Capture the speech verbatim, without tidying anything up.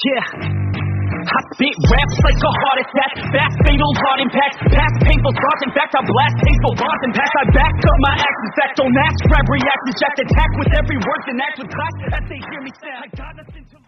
Yeah, I spit raps like a heart attack, fast fatal heart impact, past painful thoughts. In fact, I blast hateful thoughts and pass. I back up my actions, fact don't ask, grab, react, reject, attack with every word and act with class as they hear me sound. I got nothing to